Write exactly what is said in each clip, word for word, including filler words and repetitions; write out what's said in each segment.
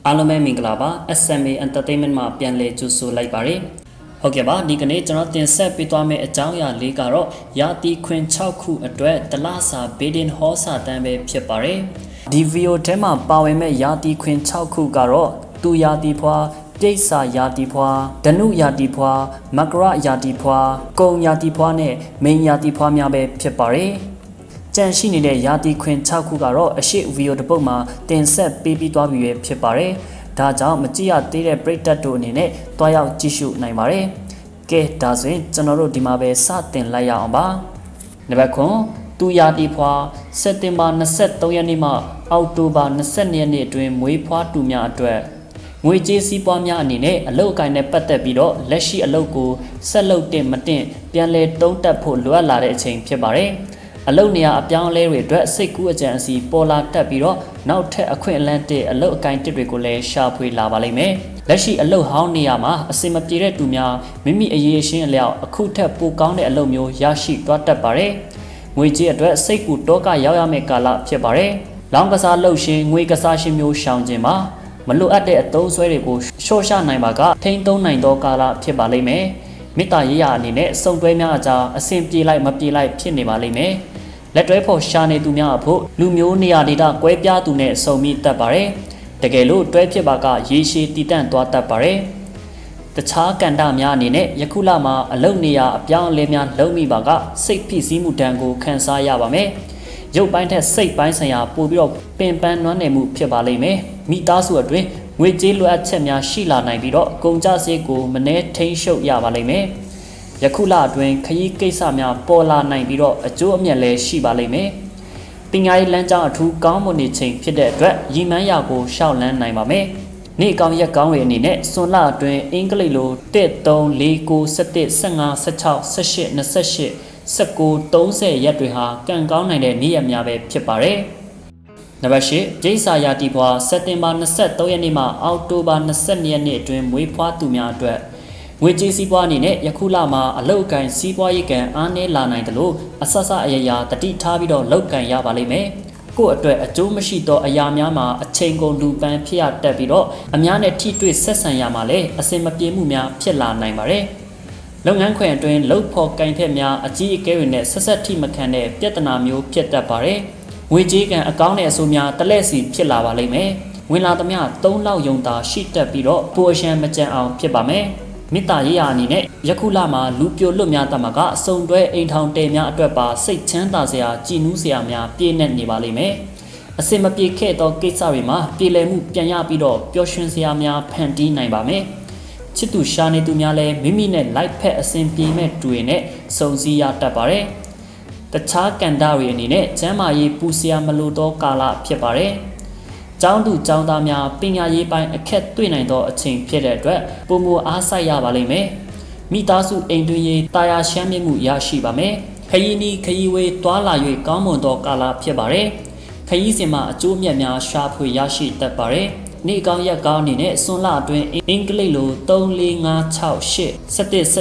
အားလုံးပဲမင်္ဂလာပါ S M A Entertainment မှာပြန်လည်ကြိုဆိုလိုက်ပါတယ်ဟုတ်ကဲ့ပါဒီကနေ့ကျွန်တော်တင်ဆက်ပေးသွားမယ့်အကြောင်းအရာလေးကတော့ရာသီခွင်၆ခုအတွက်တလစာဘေဒင်ဟောစာတန်းပဲဖြစ်ပါတယ်ဒီဗီဒီယိုထဲမှာပါဝင်မဲ့ရာသီခွင်၆ခုကတော့သူရာသီဖွာတိတ်စာရာသီဖွာဓနုရာသီဖွာမကရရာသီဖွာကုံရာသီဖွာနဲ့မိန်ရာသီဖွာများပဲဖြစ်ပါတယ်ကြံရှိနေတဲ့ရာသီခွင်၆ခုကတော့အရှိဗီဒီယိုတစ်ပုဒ်မှာတင်ဆက်ပေးပြီးသွားပြီပဲဖြစ်ပါတယ်။ဒါကြောင့်မကြည့်ရသေးတဲ့ပရိသတ်တို့အနေနဲ့တွားရောက်ကြည့်ရှုနိုင်ပါတယ်။ကဲဒါဆိုရင်ကျွန်တော်တို့ဒီမှာပဲစတင်လိုက်ရအောင်ပါ။နံပါတ်ခွန်သူရာသီဖွာစက်တင်ဘာ၂၃ရက်နေ့မှအောက်တိုဘာ၂၂ရက်နေ့အတွင်းမွေးဖွားသူများအတွက်ငွေကြေးစီးပွားများအနေနဲ့အလုပ်အကိုင်နဲ့ပတ်သက်ပြီးတော့လက်ရှိအလုပ်ကိုဆက်လုပ်တင်မတင်ပြန်လည်တုံးတက်ဖို့လိုအပ်လာတဲ့အချိန်ဖြစ်ပါတယ်။အလုပ်နေရာအပြောင်းအလဲတွေအတွက်စိတ်ကူးအကြံအစီပေါ်လာတက်ပြီးတော့နောက်ထပ်အခွင့်အလမ်းတဲ့အလုပ်အကိုင်တစ်တွေကိုလည်းရှာဖွေလာပါလိမ့်မယ်။လက်ရှိအလုပ်ဟောင်းနေရာမှာအစင်မပြေတဲ့သူများမိမိအရေးအရှင်းအလျောက်အခုထက်ပိုကောင်းတဲ့အလုပ်မျိုးရရှိသွားတတ်ပါတယ်။ငွေကြေးအတွက်စိတ်ကူတောကရောက်ရမယ့်ကာလဖြစ်ပါတယ်။လောင်းကစားလုပ်ရှင်ငွေကစားရှင်မျိုးရှောင်ခြင်းမှာမလိုအပ်တဲ့အသုံးဆွဲတွေကိုရှော့ချနိုင်ပါကထိန်းသိမ်းနိုင်သောကာလဖြစ်ပါလိမ့်မယ်။မေတ္တာရေးရာအနေနဲ့စုံတွဲများအကြားအစဉ်ပြေလိုက်မပြေလိုက်ဖြစ်နေပါလိမ့်မယ်။လက်တွဲဖို့ရှာနေသူများအဖို့လူမျိုးနေရာဒေတာကွဲပြားသူနဲ့စုံမိတတ်ပါတယ်။တကယ်လို့တွဲဖြစ်ပါကရေရှည်တည်တံ့သွားတတ်ပါတယ်။တခြားကန္တများအနေနဲ့ယခုလမှာအလုံနေရာအပြောင်းအလဲများလုံးမိပါကစိတ်ဖိစီးမှုတန်းကိုခံစားရပါမယ်။ရုပ်ပိုင်းထက်စိတ်ပိုင်းဆိုင်ရာပို့ပြီးတော့ပင်ပန်းနွမ်းနယ်မှုဖြစ်ပါလိမ့်မယ်။မိသားစုအတွင်းငွေကြေးလိုအပ်ချက်များရှိလာနိုင်ပြီးတော့ကုန်ကျစရိတ်ကိုမနှဲထိန်းချုပ်ရပါလိမ့်မယ်။ယခုလအတွင်းခရီးကိစ္စများပေါ်လာနိုင်ပြီးတော့အကျိုးအမြတ်လည်းရှိပါလိမ့်မယ်။ပညာရေးလမ်းကြောင်းအထူးကောင်းမွန်နေချိန်ဖြစ်တဲ့အတွက်ရည်မှန်းရာကိုရှောက်လန်းနိုင်ပါမယ်။နေ့ကောင်းရက်ကောင်းတွေအနေနဲ့စွန်လအတွင်းအင်္ဂလိပ်လို၁ ၃ ၄ ၉ ၁၁ ၁၅ ၁၆ ၁၈ ၂၈ ၁၉ ၃၀ရက်တွေဟာကံကောင်းနိုင်တဲ့နေ့ရက်များပဲဖြစ်ပါတယ်။နံပါတ်၈ဂျိစာရာတီဘွာစက်တင်ဘာ၂၃ရက်နေ့မှအောက်တိုဘာ၂၂ရက်နေ့အတွင်းမွေးဖွားသူများအတွက်ငွေကြေးစီးပွားအနေနဲ့ယခုလမှာအလုတ်ကန်စီးပွားရေးကံအားနည်းလာနိုင်တယ်လို့အဆဆအယရာတတိထားပြီးတော့လောက်ကန်ရပါလိမ့်မယ်။ကို့အတွက်အကျိုးမရှိသောအရာများမှာအချိန်ကုန်လူပန်းဖြစ်ရတတ်ပြီးတော့အများနဲ့ထိတွေ့ဆက်ဆံရမှာလည်းအစင်မပြေမှုများဖြစ်လာနိုင်ပါတယ်။လုပ်ငန်းခွင်အတွင်းလှုပ်ဖို့ကင်ဖက်များအကြီးအကဲတွေနဲ့ဆက်ဆက်ထိမခံတဲ့ပြဿနာမျိုးဖြစ်တတ်ပါတယ်။ငွေကြေးကံအကောင်းတဲ့အဆိုးများတလဲစီဖြစ်လာပါလိမ့်မယ်။ဝင်လာသမျှသုံးလောက်ယုံတာရှိတတ်ပြီးတော့ပိုအရှမ်းမကြံအောင်ဖြစ်ပါမယ်။မေတ္တာရေးရာအနေနဲ့ယခုလမှာလူပြိုလွတ်များတမကအစုံတွဲအိမ်ထောင်တဲများအတွက်ပါစိတ်ချမ်းသာစရာကြည်နူးစရာများပြည့်နေနေပါလိမ့်မယ်။အစင်မပြေခဲ့သောကိစ္စတွေမှာပြေလည်မှုပြန်ရပြီးတော့ပျော်ရွှင်စရာများဖန်တီးနိုင်ပါမယ်။ချစ်သူရှာနေသူများလည်းမိမိနဲ့လိုက်ဖက်အစင်ပြေမဲ့တူတွေနဲ့စုံစည်းရတတ်ပါတယ်။တခြားကန္တာတွေအနေနဲ့ကျမ်းမာရေးပူစရာမလိုသောကာလဖြစ်ပါတယ်။ကျောင်းသူကျောင်းသားများပညာရေးပိုင်းအခက်တွေ့နိုင်သောအချိန်ဖြစ်တဲ့အတွက်ပုံမအားစိုက်ရပါလိမ့်မယ်။မိသားစုအိမ်တွင်ရေးတာယာရှမ်းမြင့်မှုရရှိပါမယ်။ခရီးနီးခရီးဝေးတွာလာ၍ကောင်းမွန်သောကာလဖြစ်ပါတယ်။ခရီးစဉ်မှာအကျိုးမြတ်များရှာဖွေရရှိတတ်ပါတယ်။နေ့ကောင်းရက်ကောင်းအနေနဲ့စွန်လအတွင်းအင်္ဂလိပ်လို၃ ၄ ၅ ၆ ၈ ၁၁ ၁၂ ၁၃ ၁၇ ၁၈ ၂၈ ၂၉ ၃၀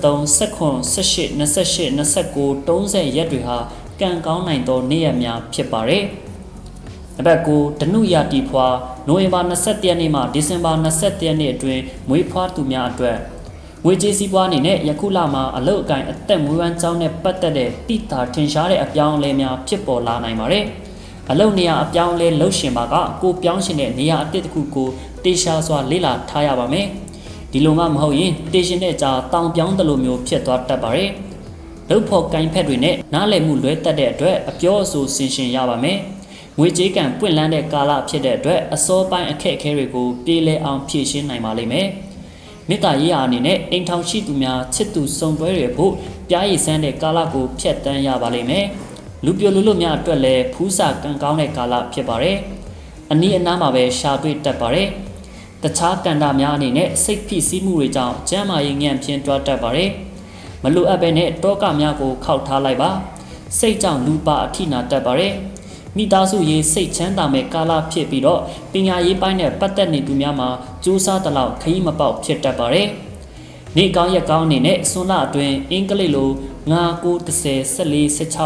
ရက်တွေဟာကံကောင်းနိုင်သောနေ့ရက်များဖြစ်ပါတယ်။နံပါတ်၉ဓနုရာတီဖွာနိုဝင်ဘာ၂၁ရက်နေ့မှဒီဇင်ဘာ၂၁ရက်နေ့အတွင်းမွေးဖွားသူများအတွက်ငွေကြေးစီးပွားအနေနဲ့ယခုလမှာအလုတ်အကိုင်အသက်မွေးဝမ်းကြောင်းနဲ့ပတ်သက်တဲ့တိတာထင်ရှားတဲ့အပြောင်းအလဲများဖြစ်ပေါ်လာနိုင်ပါတယ်။အလုတ်နေရာအပြောင်းအလဲလှုပ်ရှင်ပါကကိုပြောင်းရှင်တဲ့နေရာအသစ်တစ်ခုကိုတေရှာစွာလေ့လာထားရပါမယ်။ဒီလိုမှမဟုတ်ရင်တေရှင်တဲ့ကြာတောင်ပြောင်းတယ်လို့မျိုးဖြစ်သွားတတ်ပါတယ်။လှုပ်ဖို့ကိုင်ဖက်တွေနဲ့နားလည်မှုလွဲတတ်တဲ့အတွက်အပြောအဆိုဆင်ရှင်ရပါမယ်။ငွေကြေးကံပွင့်လန်းတဲ့ကာလဖြစ်တဲ့အတွက်အစောပိုင်းအခက်အခဲတွေကိုပြေလည်အောင်ဖြေရှင်းနိုင်ပါလိမ့်မယ်။မေတ္တာရေးရာအနေနဲ့အိမ်ထောင်ရှိသူများချစ်သူစုံတွဲတွေဖို့ပြားရည်စမ်းတဲ့ကာလကိုဖျက်တမ်းရပါလိမ့်မယ်။လူပြိုလူလွတ်များအတွက်လည်းဖူးစာကံကောင်းတဲ့ကာလဖြစ်ပါတယ်။အနည်းအနားမှာပဲရှာတွေ့တတ်ပါတယ်။တခြားကန္တာများအနေနဲ့စိတ်ဖိစီးမှုတွေကြောင့်ကျန်းမာရေးညံ့ဖျင်းတွားတတ်ပါတယ်။မလိုအပ်ဘဲနဲ့တောကများကိုခောက်ထားလိုက်ပါ။စိတ်ကြောင့်လူပါအထိနာတတ်ပါတယ်။မိသားစုရေးစိတ်ချမ်းသာမဲ့ကာလဖြစ်ပြီးတော့ပညာရေးပိုင်းနဲ့ပတ်သက်နေသူများမှာစူးစမ်းတဲ့လောက်ခရီးမပေါက်ဖြစ်တတ်ပါတယ်။နေ့ကောင်းရက်ကောင်းအနေနဲ့စွန်လအတွင်းအင်္ဂလိပ်လို၅ ၉ ၁၀ ၁၄ ၁၆ ၁၈ ၁၉ ၂၀ ၂၈ ၂၈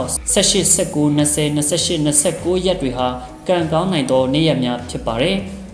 ၂၉ရက်တွေဟာကံကောင်းနိုင်သောနေ့ရက်များဖြစ်ပါတယ်။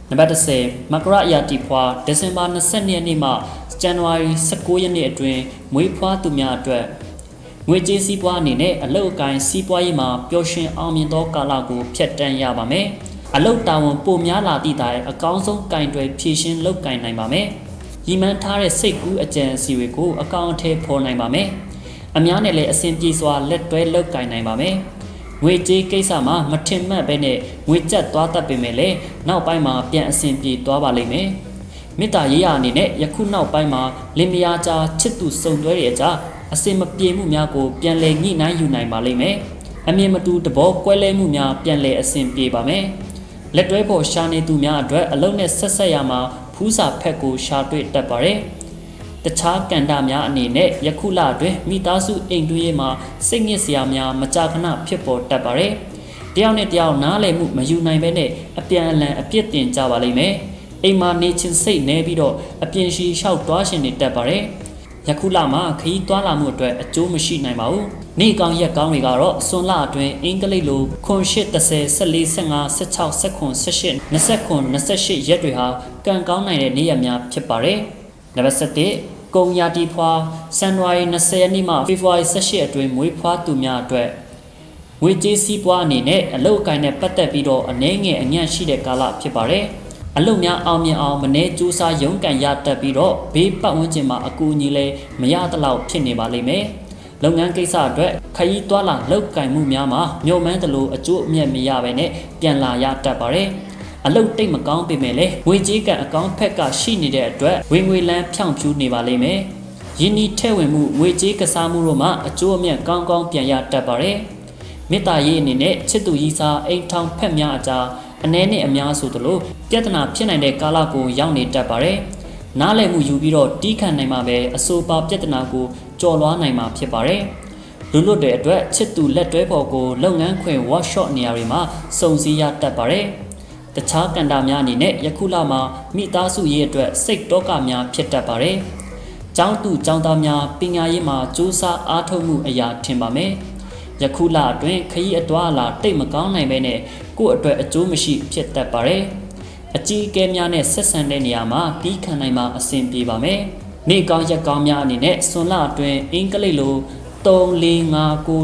နံပါတ်တစ်ဆယ်မကရယာတီဖွာဒီဇင်ဘာ၂၂ရက်နေ့မှဇန်နဝါရီ၁၉ရက်နေ့အတွင်းမွေးဖွားသူများအတွက်ငွေကြေးစည်းပွားအနေနဲ့အလုပ်အကိုင်စီးပွားရေးမှာပျော်ရွှင်အောင်မြင်သောကာလကိုဖျက်တမ်းရပါမယ်။အလုပ်တာဝန်ပိုများလာသည့်တိုင်အကောင်းဆုံးကင်တွယ်ဖြည့်ရှင်းလုပ်ကင်နိုင်ပါမယ်။ရည်မှန်းထားတဲ့စိတ်ကူးအကြံအစီတွေကိုအကောင့်အထည်ဖော်နိုင်ပါမယ်။အများနဲ့လည်းအဆင်ပြေစွာလက်တွဲလုပ်ကင်နိုင်ပါမယ်။ငွေကြေးကိစ္စမှာမထင်မှတ်ဘဲနဲ့ငွေကျပ်သွားတတ်ပေမဲ့လည်းနောက်ပိုင်းမှာပြန်အဆင်ပြေသွားပါလိမ့်မယ်။မေတ္တာရေးရာအနေနဲ့ယခုနောက်ပိုင်းမှာလင်မယားကြားချစ်သူစုံတွဲရဲ့ကြားအစင်မပြေမှုများကိုပြန်လည်ညှိနှိုင်းယူနိုင်ပါလိမ့်မယ်။အမြင်မတူတဘောကွဲလဲမှုများပြန်လည်အဆင်ပြေပါမယ်။လက်တွဲဖို့ရှာနေသူများအတွက်အလုံးနဲ့ဆက်ဆက်ရမှာဖူးစာဖက်ကိုရှာတွေ့တတ်ပါတယ်။တခြားကန္တာများအနေနဲ့ယခုလအတွင်းမိသားစုအိမ်တွင်းရေးမှာစိတ်ညစ်စရာများမကြာခဏဖြစ်ပေါ်တတ်ပါတယ်။တယောက်နဲ့တယောက်နားလည်မှုမယူနိုင်ဘဲနဲ့အပြန်အလှန်အပြစ်တင်ကြပါလိမ့်မယ်။အိမ်မှာနေချင်းစိတ်နေပြီးတော့အပြင်ရှိလျှောက်သွားရှင်နေတတ်ပါတယ်။ယခုလမှာခရီးသွားလာမှုအတွက်အကျိုးမရှိနိုင်ပါဘူး။နေ့ကောင်းရက်ကောင်းတွေကတော့စွန်လအတွင်းအင်္ဂလိပ်လိုခွန်ရှစ်တစ်ဆယ်၁၄၁၅၁၆၁၇၁၈၂၉၂၈ရက်တွေဟာကံကောင်းနိုင်တဲ့နေ့ရက်များဖြစ်ပါတယ်။နံပါတ်၁၁ကုန်ရာတီဖွာဇန်နဝါရီ၂၀ရက်နေ့မှဖေဖော်ဝါရီ၁၈အတွင်းမွေးဖွားသူများအတွက်ငွေကြေးစည်းပွားအနေနဲ့အလုပ်အကိုင်နဲ့ပတ်သက်ပြီးတော့အနည်းငယ်အညံ့ရှိတဲ့ကာလဖြစ်ပါတယ်။အလုပ်များအောင်မြင်အောင်မနေကြိုးစားရုန်းကန်ရတတ်ပြီးတော့ဘေးပတ်ဝန်းကျင်မှာအကူအညီလည်းမရသလောက်ဖြစ်နေပါလိမ့်မယ်။လုပ်ငန်းကိစ္စအတွက်ခရီးသွားလာလုပ်ကင်မှုများမှာမျှော်မှန်းသလိုအကျိုးအမြတ်မရဘဲနဲ့ပြန်လာရတတ်ပါတယ်။အလုပ်တိတ်မကောင်းပေမဲ့လည်းငွေကြေးကန်အကောင့်ဖက်ကရှိနေတဲ့အတွက်ဝင်ငွေလန်းဖြောင့်ဖြူးနေပါလိမ့်မယ်။ယင်းဒီထဲ့ဝင်မှုငွေကြေးကစားမှုတို့မှာအကျိုးအမြတ်ကောင်းကောင်းပြန်ရတတ်ပါတယ်။မေတ္တာရေးအနေနဲ့ချစ်သူကြီးစားအိမ်ထောင်ဖက်များအကြားအနည်းနဲ့အများဆိုသလိုပြဿနာဖြစ်နိုင်တဲ့ကာလကိုရောက်နေတတ်ပါတယ်။နားလည်မှုယူပြီးတော့တီးခံနိုင်မှာပဲအဆိုပါပြဿနာကိုကျော်လွှားနိုင်မှာဖြစ်ပါတယ်။လူလွတ်တဲ့အတွက်ချစ်သူလက်တွဲဖော်ကိုလုပ်ငန်းခွင် workshop နေရာတွေမှာစုံစည်းရတတ်ပါတယ်။တခြားကန္တာများအနေနဲ့ယခုလမှာမိသားစုရေးအတွက်စိတ်တောကများဖြစ်တတ်ပါတယ်။ကျောင်းသူကျောင်းသားများပညာရေးမှာစူးစမ်းအားထုတ်မှုအရာထင်ပါမယ်။ယခုလအတွင်းခရီးအသွားအလာတိတ်မကောင်းနိုင်ပဲနဲ့ကိုယ့်အတွက်အကျိုးမရှိဖြစ်တတ်ပါတယ်။အကြီးအကဲများနဲ့ဆက်ဆံတဲ့နေရာမှာပြီးခံနိုင်မှာအဆင်ပြေပါမယ်။နေ့ကောင်းရက်ကောင်းများအနေနဲ့စွန်လအတွင်းအင်္ဂလိပ်လို၃၄၅၉၁၀၁၁၁၃၁၉၂၀၂၉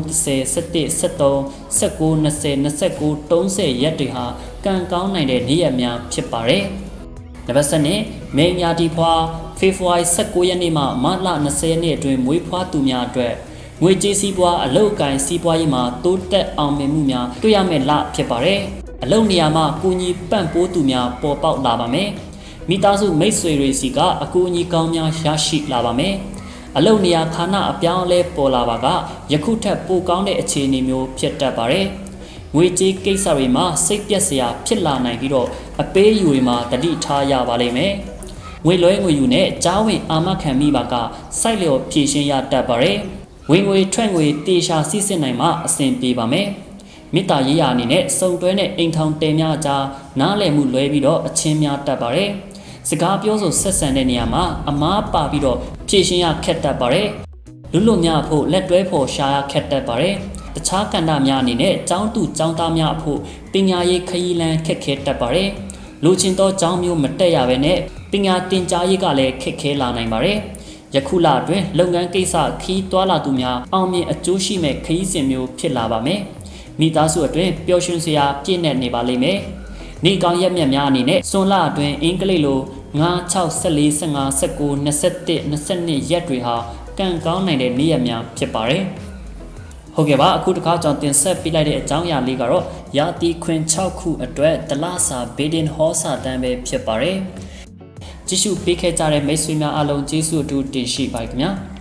၃၀ရက်တွေဟာကံကောင်းနိုင်တဲ့နေ့ရက်များဖြစ်ပါတယ်။နံပါတ်၁၂မေညာတီဖွာဖေဖော်ဝါရီ၁၉ရက်နေ့မှမတ်လ၂၀ရက်နေ့အတွင်းမွေးဖွားသူများအတွက်ငွေကြေးစည်းပွားအလုပ်အကိုင်စီးပွားရေးမှာတိုးတက်အောင်မြင်မှုများတွေ့ရမယ့်လဖြစ်ပါတယ်။အလုပ်နေရာမှာကူညီပံ့ပိုးသူများပေါ်ပေါက်လာပါမယ်။မိသားစုမိတ်ဆွေတွေစီကအကူအညီကောင်းများရရှိလာပါမယ်။အလုပ်နေရာခါနအပြောင်းအလဲပေါ်လာပါကယခုထက်ပိုကောင်းတဲ့အခြေအနေမျိုးဖြစ်တတ်ပါတယ်။ငွေကြေးကိစ္စတွေမှာစိတ်ပြက်စရာဖြစ်လာနိုင်ပြီးတော့အပေးအယူတွေမှာတတိထားရပါလိမ့်မယ်။ငွေလွှဲငွေယူနဲ့ကြားဝင်အာမခံမိပါကစိုက်လျော်ဖြည့်ရှင်းရတတ်ပါတယ်။ဝင်ငွေထွက်ငွေတေရှာစီးစစ်နိုင်မှအဆင်ပြေပါမယ်။မေတ္တာရေးရာအနေနဲ့စုံတွဲနဲ့အိမ်ထောင်တဲများကြားနားလည်မှုလွဲပြီးတော့အချင်းများတတ်ပါတယ်။စကားပြောဆိုဆက်ဆံတဲ့နေရာမှာအမားပါပြီးတော့ဖြည့်ရှင်းရခက်တတ်ပါတယ်။လူလူများဖို့လက်တွဲဖို့ရှာရခက်တတ်ပါတယ်။တခြားကဏ္ဍများအနေနဲ့ကျောင်းသူကျောင်းသားများဖို့ပညာရေးခရီးလမ်းခက်ခဲတတ်ပါတယ်။လူချင်းသောကျောင်းမျိုးမတက်ရဘဲနဲ့ပညာသင်ကြားရေးကလည်းခက်ခဲလာနိုင်ပါတယ်။ယခုလအတွင်းလုပ်ငန်းကိစ္စခီးတွာလာသူများအောင်မြင်အကျိုးရှိမဲ့ခရီးစဉ်မျိုးဖြစ်လာပါမယ်။မိသားစုအတွင်းပျော်ရွှင်စရာပြည့်နေနေပါလိမ့်မယ်။နေ့ကောင်းရက်မြတ်များအနေနဲ့စွန်လအတွင်းအင်္ဂလိပ်လို၅၆၁၄၁၅၁၉၂၁၂၂ရက်တွေဟာကံကောင်းနိုင်တဲ့နေ့ရက်များဖြစ်ပါတယ်။ဟုတ်ကဲ့ပါအခုတစ်ခါကျွန်တော်တင်ဆက်ပေးလိုက်တဲ့အကြောင်းအရာလေးကတော့ရာသီခွင်၆ခုအတွက်တလစာဘေဒင်ဟောစာတန်းပဲဖြစ်ပါတယ်။ကြည့်ရှုပေးခဲ့ကြတဲ့မိတ်ဆွေများအားလုံးကျေးဇူးအထူးတင်ရှိပါခင်ဗျာ။